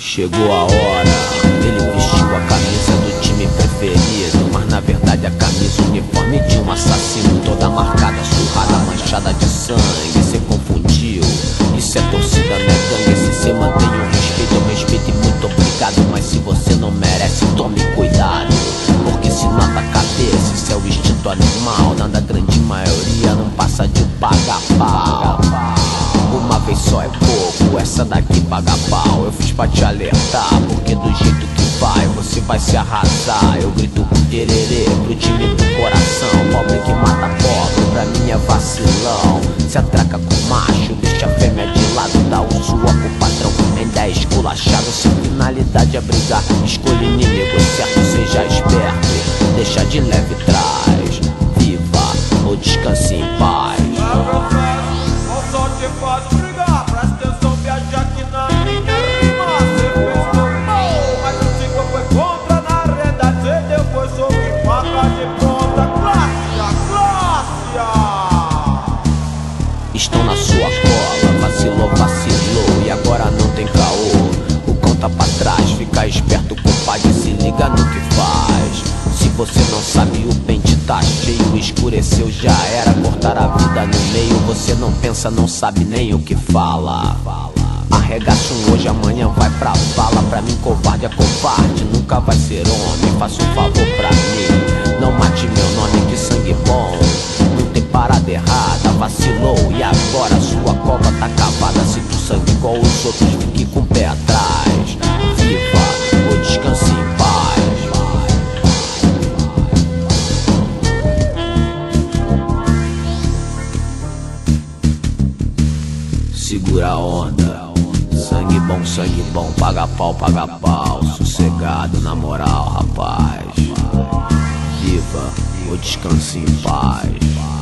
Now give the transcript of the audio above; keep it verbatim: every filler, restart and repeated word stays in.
Chegou a hora, ele vestiu a camisa do time preferido, mas na verdade a camisa uniforme de um assassino, toda marcada, surrada, manchada de sangue. Cê confundiu, isso é torcida, não é gangue. Se cê mantém o respeito, eu respeito e muito obrigado, mas se você não merece, tome cuidado, porque se nota a cabeça, isso é o instinto animal. Nada, grande maioria não passa de paga-pau. Uma vez só é pouco, essa daqui paga pau. Eu fiz pra te alertar, porque do jeito que vai, você vai se arrasar. Eu grito com tererê pro time do coração. Pobre que mata pobre, pra mim é vacilão. Se atraca com macho, deixa a fêmea de lado, dá o sua pro patrão. Ainda é esculachado, sem finalidade é brigar. Escolha inimigo certo, seja esperto. Deixa de leve trás, viva ou descanse em paz. Te faz brigar, presta atenção, viaja aqui na minha rima. Cê fez normal, mas o cinco foi contra. Na realidade cê depois soube faca de pronta. Classe, classe. Estão na sua cola, vacilou, vacilou e agora não tem caô. O conta pra trás, fica esperto, compadre, se liga no que faz. Se você não sabe, o pente tá cheio, escureceu, já era, cortar a vida no meio. Você não pensa, não sabe nem o que fala. Arregaça um hoje, amanhã vai pra bala. Pra mim covarde é covarde, nunca vai ser homem. Faça um favor pra mim, não mate meu nome, que sangue bom não tem parada errada. Vacilou e agora sua cova tá cavada. Se tu sangue igual os outros, fique com o pé atrás. Viva ou descanse em paz. Segura a onda, sangue bom, sangue bom, paga pau, paga pau. Sossegado, na moral, rapaz. Viva ou descanse em paz.